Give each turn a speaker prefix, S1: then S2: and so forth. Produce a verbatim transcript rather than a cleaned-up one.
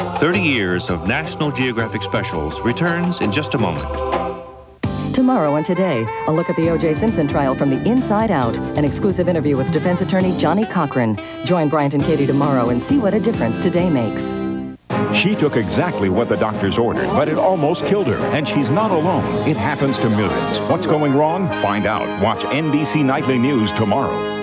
S1: thirty years of National Geographic Specials returns in just a moment.
S2: Tomorrow and today, a look at the O J Simpson trial from the inside out. An exclusive interview with defense attorney Johnny Cochran. Join Bryant and Katie tomorrow and see what a difference today makes.
S3: She took exactly what the doctors ordered, but it almost killed her. And she's not alone. It happens to millions. What's going wrong? Find out. Watch N B C Nightly News tomorrow.